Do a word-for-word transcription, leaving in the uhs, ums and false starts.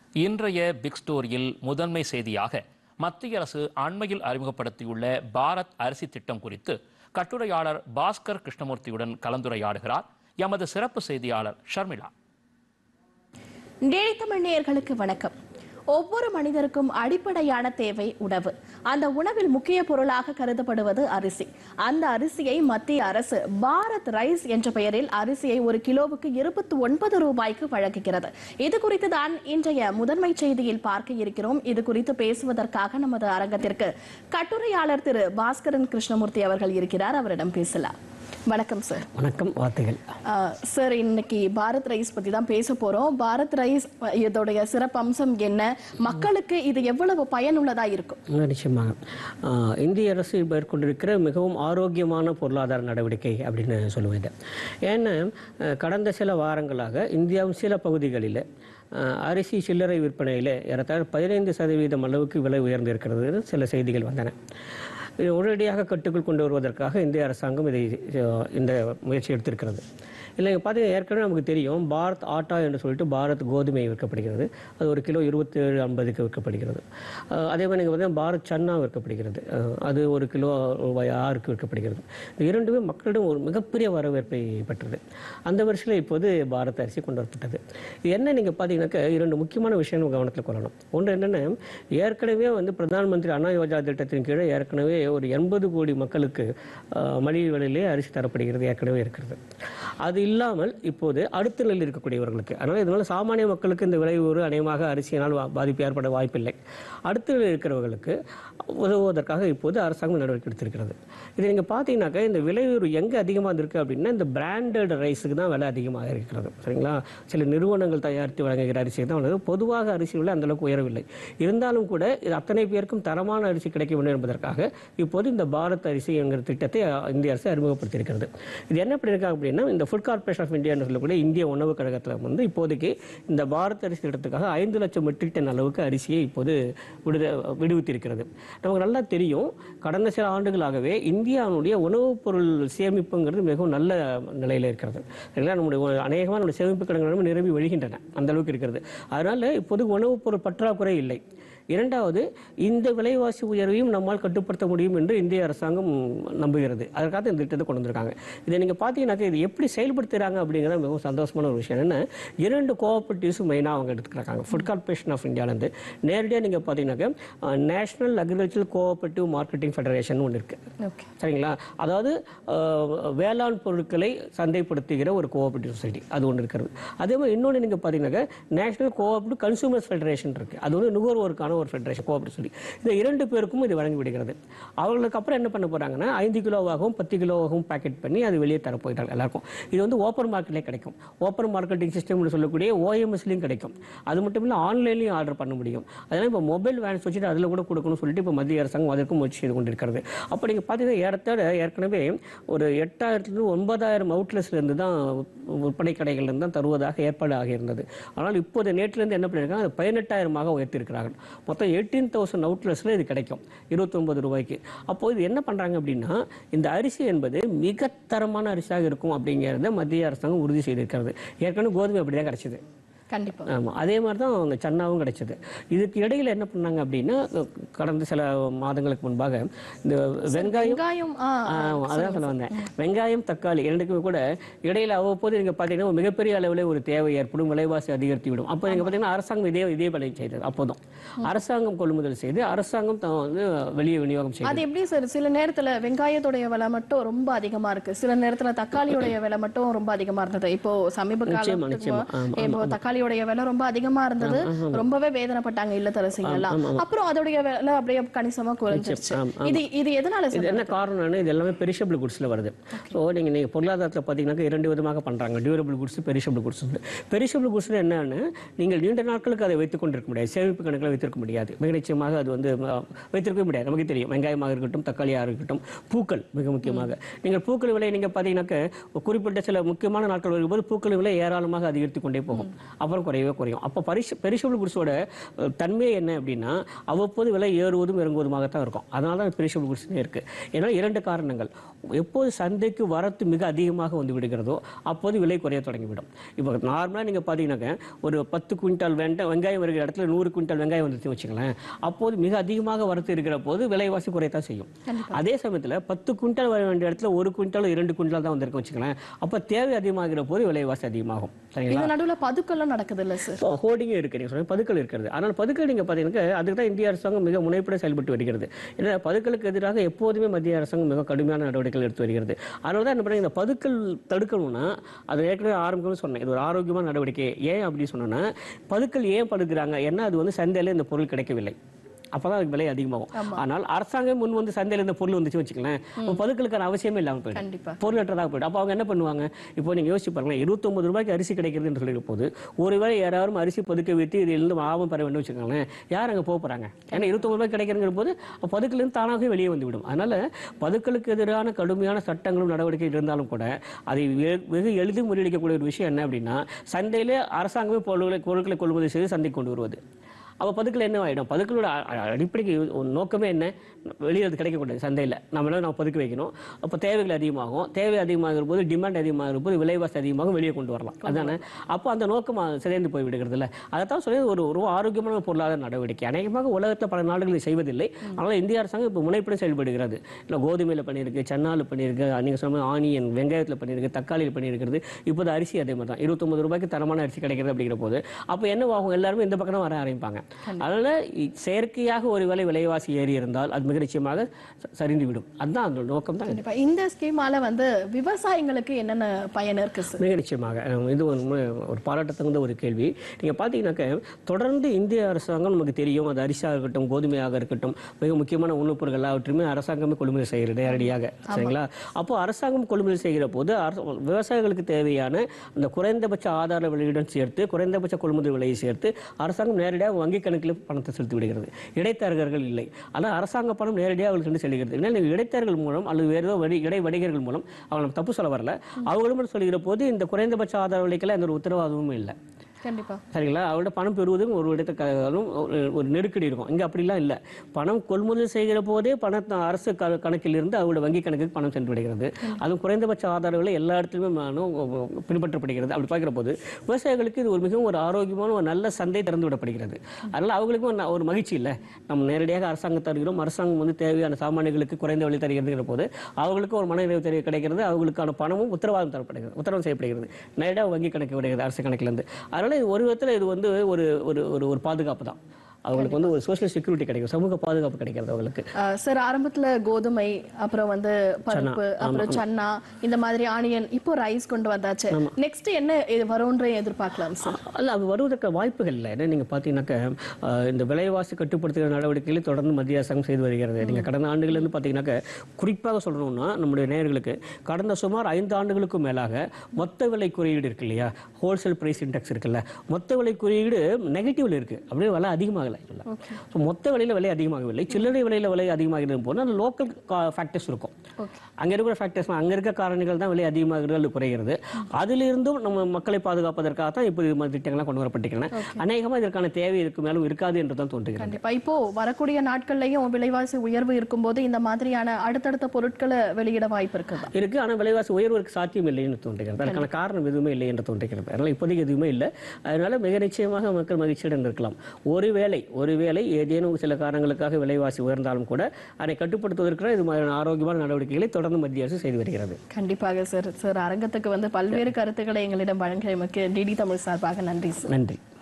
இன்றைய பிக் ஸ்டோரியில் முதன்மை செய்தியாக மத்திய அரசு அண்மையில் அறிமுகப்படுத்தியுள்ள பாரத் அரிசி திட்டம் குறித்து கட்டுரையாளர் பாஸ்கர் கிருஷ்ணமூர்த்தியுடன் கலந்துரையாடுகிறார் எமது சிறப்பு செய்தியாளர் ஷர்மிளா. தமிழ் நேயர்களுக்கு வணக்கம். ஒவ்வொரு மனிதருக்கும் அடிப்படையான தேவை உணவு. அந்த உணவில் முக்கிய பொருளாக கருதப்படுவது அரிசி. அந்த அரிசியை மத்திய அரசு பாரத் ரைஸ் என்ற பெயரில் அரிசியை ஒரு கிலோவுக்கு இருபத்தி ஒன்பது ரூபாய்க்கு வழங்குகிறது. இது குறித்து தான் இன்றைய முதன்மை செய்தியில் பார்க்க இருக்கிறோம். இது குறித்து பேசுவதற்காக நமது அரங்கத்திற்கு கட்டுரையாளர் திரு பாஸ்கரன் கிருஷ்ணமூர்த்தி அவர்கள் இருக்கிறார். அவரிடம் பேசலாம். வணக்கம் சார். வணக்கம். வார்த்தைகள் சார், இன்னைக்கு பாரத் ரைஸ் பத்தி தான் பேச போறோம். பாரத் ரைஸ் இதோடைய சிறப்பம்சம் என்ன, மக்களுக்கு இது எவ்வளவு பயனுள்ளதா இருக்கும்? நிச்சயமாக இந்திய அரசு மேற்கொண்டிருக்கிற மிகவும் ஆரோக்கியமான பொருளாதார நடவடிக்கை அப்படின்னு சொல்லுவேன். ஏன்னா கடந்த சில வாரங்களாக இந்தியாவின் சில பகுதிகளில் அரிசி சில்லறை விற்பனையில் ஏறத்தாழ பதினைந்து சதவீதம் அளவுக்கு விலை உயர்ந்திருக்கிறது சில செய்திகள் வந்தன. உடனடியாக கட்டுக்குள் கொண்டு வருவதற்காக இந்திய அரசாங்கம் இதை இந்த முயற்சி எடுத்திருக்கிறது. இல்லை பார்த்தீங்கன்னா ஏற்கனவே நமக்கு தெரியும், பாரத் ஆட்டா என்று சொல்லிட்டு பாரத் கோதுமை விற்கப்படுகிறது. அது ஒரு கிலோ இருபத்தி ஏழு ஐம்பதுக்கு விற்கப்படுகிறது. அதே மாதிரி நீங்கள் பார்த்தீங்கன்னா பாரத் சன்னா விற்கப்படுகிறது. அது ஒரு கிலோ ரூபாய் ஆறுக்கு விற்கப்படுகிறது. இந்த இரண்டுமே மக்களிடம் ஒரு மிகப்பெரிய வரவேற்பை பெற்றது. அந்த வருஷத்தில் இப்போது பாரத் அரிசி கொண்டு வரப்பட்டது. இது என்ன நீங்கள் பார்த்தீங்கன்னாக்கா இரண்டு முக்கியமான விஷயங்கள் கவனத்தில் கொள்ளணும். ஒன்று என்னென்னா, ஏற்கனவே வந்து பிரதான் மந்திரி அன்னா யோஜனா திட்டத்தின் கீழே ஏற்கனவே ஒரு எண்பது கோடி மக்களுக்கு மலிவு விலையிலே அரிசி தரப்படுகிறது ஏற்கனவே இருக்கிறது. அது இல்லாமல் இப்போது அடுத்த நிலையில் இருக்கக்கூடியவர்களுக்கு, அதனால் இதனால் சாமானிய மக்களுக்கு இந்த விலை ஒரு அநேகமாக அரிசியினால் பாதிப்பு ஏற்பட வாய்ப்பில்லை. அடுத்த நிலையில் இருக்கிறவர்களுக்கு உதவுவதற்காக இப்போது அரசாங்கம் நடவடிக்கை எடுத்திருக்கிறது. இதை நீங்கள் பார்த்தீங்கன்னாக்கா இந்த விலை ஒரு எங்கே அதிகமாக இருக்குது அப்படின்னா இந்த பிராண்டட் ரைஸுக்கு தான் விலை அதிகமாக இருக்கிறது. சரிங்களா? சில நிறுவனங்கள் தயாரித்து வழங்குகிற அரிசி தான் உள்ளது. பொதுவாக அரிசி விலை அந்தளவுக்கு உயரவில்லை. இருந்தாலும் கூட இது அத்தனை பேருக்கும் தரமான அரிசி கிடைக்க வேண்டும் என்பதற்காக இப்போது இந்த பாரத் அரிசி என்கிற திட்டத்தை இந்திய அரசு அறிமுகப்படுத்தியிருக்கிறது. இது என்ன பண்ணியிருக்காங்க அப்படின்னா, இந்த ஃபுட் கார்பரேஷன் ஆஃப் இந்தியா என்று சொல்லக்கூடிய இந்திய உணவு கழகத்தில் வந்து இப்போதைக்கு இந்த பாரத் அரிசி திட்டத்துக்காக ஐந்து லட்சம் மெட்ரிக் டன் அளவுக்கு அரிசியை இப்போது விடுத விடுவித்திருக்கிறது. நமக்கு நல்லா தெரியும், கடந்த சில ஆண்டுகளாகவே இந்தியாவுடைய உணவுப் பொருள் சேமிப்புங்கிறது மிகவும் நல்ல நிலையில் இருக்கிறது. சரிங்களா? நம்முடைய அநேகமாக நம்முடைய சேமிப்பு கிடங்குகளும் நிரம்பி வழிகின்றன, அந்த அளவுக்கு இருக்கிறது. அதனால் இப்போது உணவுப் பொருள் பற்றாக்குறை இல்லை. இரண்டாவது, இந்த விலைவாசி உயர்வையும் நம்மால் கட்டுப்படுத்த முடியும் என்று இந்திய அரசாங்கம் நம்புகிறது. அதற்காக இந்த திட்டத்தை கொண்டு வந்திருக்காங்க. இதை நீங்கள் பார்த்தீங்கன்னாக்கா இது எப்படி செயல்படுத்துகிறாங்க அப்படிங்கிறத மிகவும் சந்தோஷமான ஒரு விஷயம். என்ன, இரண்டு கோஆபரேட்டிவ்ஸும் மெயினாக அவங்க எடுத்துக்கிறாங்க. ஃபுட் கார்பரேஷன் ஆஃப் இந்தியாவிலேருந்து நேரடியாக நீங்கள் பார்த்தீங்கன்னாக்கா national agricultural cooperative marketing federation ஒன்று இருக்குது. சரிங்களா? அதாவது வேளாண் பொருட்களை சந்தைப்படுத்துகிற ஒரு கோஆபரேட்டிவ் சொசைட்டி, அது ஒன்று இருக்கிறது. அதே மாதிரி இன்னொன்று நீங்கள் பார்த்தீங்கன்னாக்கா நேஷனல் கோஆபரேட்டிவ் கன்சூமர்ஸ் ஃபெடரேஷன் இருக்குது. அது வந்து நுகர்வோருக்கான ஒரு ஃபெடரேஷன் கோஆபரேட்டிவ் சொல்லி இந்த இரண்டு பேருக்கும் இது வழங்கி விடுகிறது. அவர்களுக்கு அப்புறம் என்ன பண்ண போறாங்கன்னா, ஐந்து கிலோவாகவும் பத்து கிலோவாகவும் பேக்கெட் பண்ணி அது வெளியே தர போயிட்டாங்க எல்லாருக்கும். இது வந்து ஓப்பன் மார்க்கெட்லேயே கிடைக்கும். ஓப்பன் மார்க்கெட்டிங் சிஸ்டம்னு சொல்லக்கூடிய ஓஎம்எஸ்லையும் கிடைக்கும். அது மட்டும் இல்லை, ஆன்லைன்லையும் ஆர்டர் பண்ண முடியும். அதனால் இப்போ மொபைல் வேன்ஸ் வச்சுட்டு அதில் கூட கொடுக்கணும்னு சொல்லிட்டு இப்போ மத்திய அரசாங்கம் அதற்கும் முயற்சி செய்து கொண்டிருக்கிறது. அப்போ நீங்கள் பார்த்தீங்கன்னா ஏறத்தாழ ஏற்கனவே ஒரு எட்டாயிரத்துலேருந்து ஒன்பதாயிரம் அவுட்லெட்ஸ்லேருந்து தான் விற்பனை கடைகள்லேருந்து தான் தருவதாக ஏற்பாடு ஆகியிருந்தது. ஆனால் இப்போது நேற்றிலிருந்து என்ன பண்ணியிருக்காங்க, பதினெட்டாயிரமாக உயர்த்தியிருக்கிறார்கள். மொத்தம் எயிட்டீன் தௌசண்ட் அவுட்லெட்ஸில் இது கிடைக்கும் இருபத்தி ஒன்பது ரூபாய்க்கு. அப்போது இது என்ன பண்ணுறாங்க அப்படின்னா, இந்த அரிசி என்பது மிக தரமான அரிசியாக இருக்கும் அப்படிங்கிறத மத்திய அரசாங்கம் உறுதி செய்திருக்கிறது. ஏற்கனவே கோதுமை அப்படி தான் கிடைச்சிது. கண்டிப்பா. ஆமாம், அதே மாதிரி தான் அவங்க சன்னாவும் கிடைச்சது. இதுக்கு இடையில என்ன பண்ணாங்க அப்படின்னா, கடந்த சில மாதங்களுக்கு முன்பாக இந்த வெங்காயம், அதான் சொல்ல வந்தேன், வெங்காயம் தக்காளி இரண்டுக்குமே கூட இடையில அவ்வப்போது நீங்கள் பார்த்தீங்கன்னா மிகப்பெரிய அளவில் ஒரு தேவை ஏற்படும், விலைவாசி அதிகரித்து விடும். அப்போ நீங்கள் பார்த்தீங்கன்னா அரசாங்கம் இதே இதே வேலை செய்தது. அப்போதும் அரசாங்கம் கொள்முதல் செய்து அரசாங்கம் தான் வந்து வெளியே விநியோகம் செய்யும். அது எப்படி சார்? சில நேரத்தில் வெங்காயத்துடைய விலை மட்டும் ரொம்ப அதிகமா இருக்கு, சில நேரத்தில் தக்காளியுடைய விலை மட்டும் ரொம்ப அதிகமா இருந்தது. இப்போ சமீப காலம் தக்காளி விலை ரொம்ப அதிகமா இருந்தது, ரொம்பவே வேதனைப்பட்டாங்க இல்லத்தரசிகள் எல்லாம். அப்புறம் அதோடைய விலை அப்படியே கணிசமா குறைஞ்சிருச்சு. இது இது எதனால? இது என்ன காரணம்னா, இது எல்லாமே பெரிஷபிள் குட்ஸ்ல வருது. ஸோ நீங்க நீங்க பொருளாதாரத்தில் பார்த்தீங்கன்னா இரண்டு விதமாக பண்றாங்க, durable goods, perishable goods. Perishable goods என்னன்னு, நீங்கள் நீண்ட நாட்களுக்கு அதை வைத்துக் கொண்டிருக்க முடியாது, சேமிப்பு கணக்கில் வைத்திருக்க முடியாது. மிக நிச்சயமாக அது வந்து வைத்திருக்க முடியாது. நமக்கு தெரியும், வெங்காயமாக இருக்கட்டும், தக்காளியாக இருக்கட்டும், பூக்கள் மிக முக்கியமாக. நீங்கள் பூக்கள் விலை நீங்க பார்த்தீங்கன்னாக்க குறிப்பிட்ட சில முக்கியமான நாட்கள் வரும்போது பூக்கள் விலை ஏராளமாக அதிகரித்து கொண்டே போகும். அப்புறம் குறையவே குறையும். அப்போ பரிசு பெரிஷபிள் குட்ஸோட தன்மை என்ன அப்படின்னா அவ்வப்போது விலை ஏறுவதும் இறங்குவதுமாகத்தான் இருக்கும். அதனால தான் பெரிஷபிள் குட்ஸ்னே இருக்குது. ஏன்னா இரண்டு காரணங்கள். எப்போது சந்தைக்கு வரத்து மிக அதிகமாக வந்து விடுகிறதோ அப்போது விலை குறைய தொடங்கிவிடும். இப்போ நார்மலாக நீங்கள் பார்த்தீங்கன்னாக்க ஒரு பத்து குவிண்டால் வெண்ட வெங்காயம் இருக்கிற இடத்துல நூறு குவிண்டால் வெங்காயம் வந்துச்சு வச்சுங்களேன், அப்போது மிக அதிகமாக வரத்து இருக்கிற போது விலைவாசி குறையத்தான் செய்யும். அதே சமயத்தில் பத்து குவிண்டால் வர வேண்டிய இடத்துல ஒரு குவிண்டால் இரண்டு குவிண்டால் தான் வந்திருக்கு வச்சுங்களேன், அப்போ தேவை அதிகமாகிற போது விலைவாசி அதிகமாகும். சரிங்களா? நடுவில் பதுக்கெல்லாம் நடக்குது இல்லை சார்? ஹோர்டிங்கே இருக்கு, நீங்கள் சொன்ன பதுக்கல் இருக்கிறது. ஆனால் பதுக்கல் நீங்கள் பார்த்தீங்கன்னா அதுக்கு தான் இந்திய அரசாங்கம் மிக முனைப்புடன் செயல்பட்டு வருகிறது. ஏன்னா பதுக்கலுக்கு எதிராக எப்போதுமே மத்திய அரசாங்கம் மிக கடுமையான நடவடிக்கைகள் எடுத்து வருகிறது. அதனால தான் என்ன பண்ணி இந்த பதுக்கல் தடுக்கணும்னா அது ஏற்கனவே ஆரம்பிக்கணும்னு சொன்னேன். இது ஒரு ஆரோக்கியமான நடவடிக்கை. ஏன் அப்படி சொன்னோன்னா பதுக்கல் ஏன் படுக்கிறாங்க, ஏன்னா அது வந்து சந்தையில் இந்த பொருள் கிடைக்கவில்லை, அப்பதான் அதுக்கு விலை அதிகமாகும். ஆனால் அரசாங்கம் முன் வந்து சந்தையில் இந்த பொருள் வந்துச்சு வச்சுக்கலாம், பதுக்கலுக்கான அவசியமே இல்லாமல் போயிடும், பொருளற்றதாக போயிடும். அப்போ அவங்க என்ன பண்ணுவாங்க, இப்போ நீங்க யோசிச்சு பாருங்களேன், இருபத்தி ஒன்பது ரூபாய்க்கு அரிசி கிடைக்கிறது என்று சொல்லிற போது ஒருவேளை யாராவது அரிசி பதுக்க வைத்து இதிலிருந்து லாபம் பெற வேண்டும் வச்சுக்கோங்களேன், யார் அங்கே போக போறாங்க? ஏன்னா இருபத்தி ஒன்பது ரூபாய் கிடைக்கிற போது பதுக்கிலிருந்து தானாகவே வெளியே வந்துவிடும். அதனால பதுக்கலுக்கு எதிரான கடுமையான சட்டங்களும் நடவடிக்கை இருந்தாலும் கூட அதை வெகு எளிதில் முறியடிக்கக்கூடிய ஒரு விஷயம் என்ன அப்படின்னா சந்தையிலே அரசாங்கமே பொருட்களை பொருட்களை கொள்முதல் செய்து சந்தைக்கு கொண்டு வருவது. அப்போ பதுக்கில் என்ன ஆகிடும்? பதுக்களோட அடிப்படைக்கு நோக்கமே என்ன, வெளியே அது கிடைக்கக்கூடாது சந்தையில், நம்மளால நம்ம பதுக்கி வைக்கணும். அப்போ தேவைகள் அதிகமாகும், தேவை அதிகமாகிற போது டிமாண்ட் அதிகமாகிற போது விலைவாசி அதிகமாகும், வெளியே கொண்டு வரலாம். அதுதானே? அப்போ அந்த நோக்கம் சிதைந்து போய் விடுகிறது இல்லை. அதைத்தான் சொல்லி ஒரு ஒரு ஆரோக்கியமான பொருளாதார நடவடிக்கை. அநேகமாக உலகத்தில் பல நாடுகளில் செய்வதில்லை. ஆனால் இந்திய அரசாங்கம் இப்போ முனைப்புடன் செயல்படுகிறது. இல்லை கோதுமையில் பண்ணியிருக்கு, சன்னாவில் பண்ணியிருக்கு, நீங்கள் சொன்ன ஆனியன் வெங்காயத்தில் பண்ணியிருக்கு, தக்காளியில் பண்ணியிருக்கிறது. இப்போது அரிசி அதே மாதிரி தான் இருபத்தொம்பது ரூபாய்க்கு தரமான அரிசி கிடைக்கிறது அப்படிங்கிற போது அப்போ என்ன ஆகும், எல்லாருமே இந்த பக்கம் வர ஆரம்பிப்பாங்க. அதனால செயற்கையாக ஒரு வேளை விலைவாசி ஏறி இருந்தால் அது மிக நிச்சயமாக சரிந்துவிடும். அதுதான் அந்த நோக்கம் தான். இந்த ஸ்கீமால வந்து விவசாயிகளுக்கு என்னென்ன பயன் இருக்கு? மிக நிச்சயமாக இது ஒரு பாராட்டத்தகுந்த ஒரு கேள்வி. நீங்க பாத்தீங்கன்னாக்க தொடர்ந்து இந்திய அரசாங்கம் நமக்கு தெரியும், அது அரிசியாக இருக்கட்டும் கோதுமையாக இருக்கட்டும் மிக முக்கியமான உணவுப் பொருட்கள் எல்லாவற்றையுமே அரசாங்கமே கொள்முதல் செய்கிறது நேரடியாக. சரிங்களா? அப்போ அரசாங்கம் கொள்முதல் செய்கிற போது விவசாயிகளுக்கு தேவையான அந்த குறைந்தபட்ச ஆதார விலையுடன் சேர்த்து குறைந்தபட்ச கொள்முதல் விலையை சேர்த்து அரசாங்கம் நேரடியாக வங்கி கணக்கில் பணத்தை செலுத்தி விடுகிறது. இடைத்தரகர்கள் இல்லை. ஆனால் அரசாங்க பணம் நேரடியாக அவர்களுக்கு செல்கிறது. ஏன்னா இடைத்தரகர்கள் மூலம் அல்லது வேறு ஏதோ இடை வணிகர்கள் மூலம் அவங்க தப்பு சொல்ல வரல, அவங்களும் சொல்லுகிற போது இந்த குறைந்தபட்ச ஆதார விலைக்கெல்லாம் எந்த ஒரு உத்தரவாதமும் இல்லை. சரிங்களா? அவரோட பணம் பெறுவதும் ஒரு இடத்துக்காலும் ஒரு நெருக்கடி இருக்கும். இங்கே அப்படிலாம் இல்லை. பணம் கொள்முதல் செய்கிற போதே பணத்தை அரசு கணக்கில் இருந்து அவரோட வங்கி கணக்குக்கு பணம் சென்று விடுகிறது. அதுவும் குறைந்தபட்ச ஆதார விலை எல்லா இடத்துலையுமே பின்பற்றப்படுகிறது. அப்படி பார்க்கிற போது விவசாயிகளுக்கு இது ஒரு மிகவும் ஒரு ஆரோக்கியமான ஒரு நல்ல சந்தை திறந்து விடப்படுகிறது. அதனால் அவங்களுக்கும் ஒரு மகிழ்ச்சி இல்லை, நம்ம நேரடியாக அரசாங்கம் தருகிறோம், அரசாங்கம் வந்து தேவையான சாமானியர்களுக்கு குறைந்த விலை தருகிற போது அவங்களுக்கு ஒரு மன நிறைவு கிடைக்கிறது, அவங்களுக்கான பணமும் உத்தரவாதம் தரப்படுகிறது, உத்தரவாதம் செய்யப்படுகிறது, நேரடியாக வங்கி கணக்கு விடுகிறது அரசு கணக்கிலிருந்து. அதனால ஒரு விதத்தில் இது வந்து ஒரு ஒரு ஒரு பாதுகாப்பு தான். அவங்களுக்கு வந்து ஒரு சோஷியல் செக்யூரிட்டி கிடைக்கும், சமூக பாதுகாப்பு கிடைக்கிறது அவங்களுக்கு. சார் ஆரம்பத்துல கோதுமை, அப்புறம் வந்து பருப்பு, அப்புறம் சன்னா, இந்த மாதிரி ஆனியன், இப்போ ரைஸ் கொண்டு வந்தாச்சு. நெக்ஸ்ட் என்ன வரும்ன்ற எதிர்பார்க்கலாம் சார்? அல்ல, அது வருவதற்கு வாய்ப்புகள் இல்லை. ஏன்னா நீங்க பாத்தீங்கன்னாக்க இந்த விலைவாசி கட்டுப்படுத்துகிற நடவடிக்கைகளை தொடர்ந்து மத்திய அரசாங்கம் செய்து வருகிறது. நீங்க கடந்த ஆண்டுகள் இருந்து பாத்தீங்கன்னாக்க குறிப்பாக சொல்லணும்னா நம்முடைய நேயர்களுக்கு கடந்த சுமார் ஐந்து ஆண்டுகளுக்கும் மேலாக மொத்த விலை குறியீடு இருக்கு இல்லையா, ஹோல்சேல் பிரைஸ் இண்டெக்ஸ் இருக்குல்ல, மொத்த விலை குறியீடு நெகட்டிவ்ல இருக்கு, அப்படியே விலை அதிகமாகல. மொத்த விலையில விலை அதிகமாகவில்லை, சில்லறை விலையில விலை அதிகமாகிறது போது அந்த லோக்கல் ஃபேக்டர்ஸ் இருக்கும், அங்க இருக்கிற ஃபேக்டர்ஸ் அங்க இருக்க காரணிகள் தான் விலை அதிகமாகிறது அல்லது குறைகிறது. அதிலிருந்தும் நம்ம மக்களை பாதுகாப்பதற்காக தான் இப்போ இது திட்டங்கள்லாம் கொண்டு வரப்பட்டிருக்கின்றன. அநேகமாக இதற்கான தேவை இருக்கு மேலும் இருக்காது என்று தான் தோன்றுகிறது. இப்போ வரக்கூடிய நாட்கள்லையும் விலைவாசி உயர்வு இருக்கும்போது இந்த மாதிரியான அடுத்தடுத்த பொருட்களை வெளியிட வாய்ப்பு இருக்கு இருக்கு ஆனால் விலைவாசி உயர்வுக்கு சாத்தியம் இல்லை என்று தோன்றுகிறது. அதற்கான காரணம் எதுவுமே இல்லை என்று தோன்றுகிறது. அதனால இப்போதைக்கு எதுவுமே இல்லை. அதனால மிக நிச்சயமாக மக்கள் மகிழ்ச்சியுடன் இருக்கலாம். ஒருவேளை ஒருவேளை ஏதேனும் சில காரணங்களுக்காக விலைவாசி உயர்ந்தாலும் கூட அதை கட்டுப்படுத்துவதற்கு இது மாதிரியான ஆரோக்கியமான நடவடிக்கைகளை தொடர்ந்து மத்திய அரசு செய்து வருகிறது. கண்டிப்பாக சார். சார் அரங்கத்துக்கு வந்து பல்வேறு கருத்துக்களை எங்களிடம் வழங்கியமைக்கு டிடி தமிழ் சார்பாக நன்றி. நன்றி.